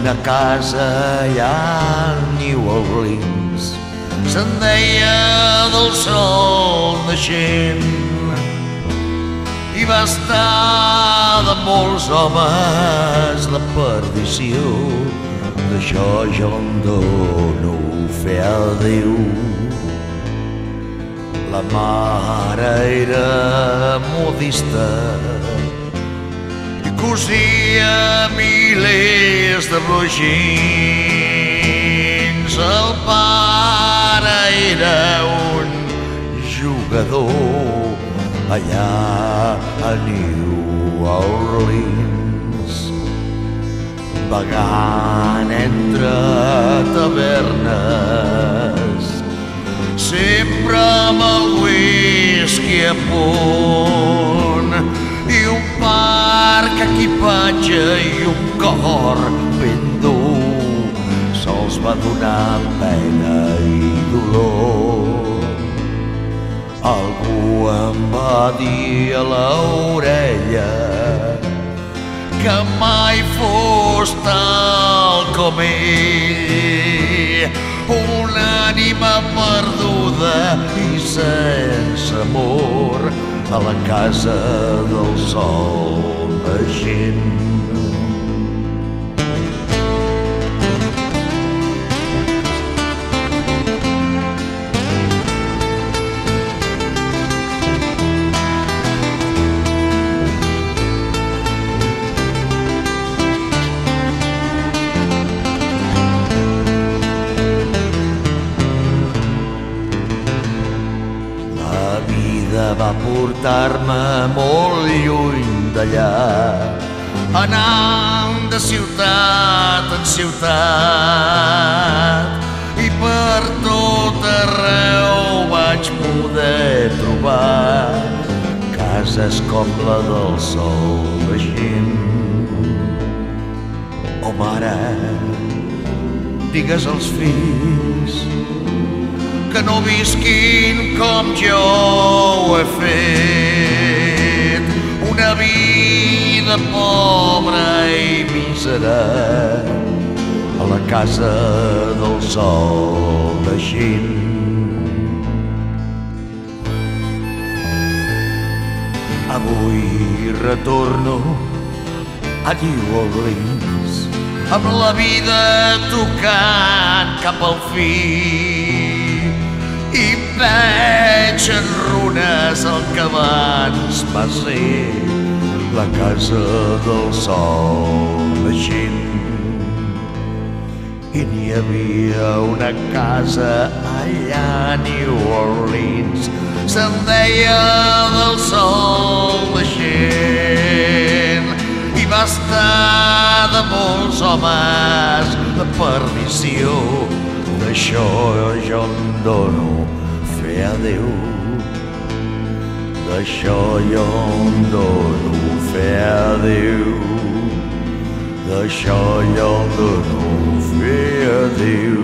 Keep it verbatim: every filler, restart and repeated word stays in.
una casa allà a New Orleans, se'n deia del sol naixent, i va estar de molts homes la perdició. D'això jo en dono fe a Déu. La mare era modista i cosia milers de blue jeans. El pare era un jugador allà a New Orleans, vagant entre tavernes, sempre amb el whisky a punt, i un parc equipatge i un cor ben dur. Sols va donar pena i dolor. Algú em va dir a l'orella que mai fos tal com ell, una ànima perduda i sense amor a la casa del sol naixent. Va portar-me molt lluny d'allà, anant de ciutat en ciutat, i per tot arreu vaig poder trobar cases com la del sol naixent. Oh mare, digues als fills que no visquin com jo ho he fet, una vida pobra i mísera a la casa del sol naixent. Avui retorno a New Orleans amb la vida tocant cap al fi, i veig en runes el que abans va ser la casa del sol naixent. I n'hi havia una casa allà a New Orleans, se'n deia del sol naixent, i va estar de molts homes de perdició. D'això jo en dono fe a Déu. D'això jo en dono fe a Déu. D'això jo en dono fe a Déu.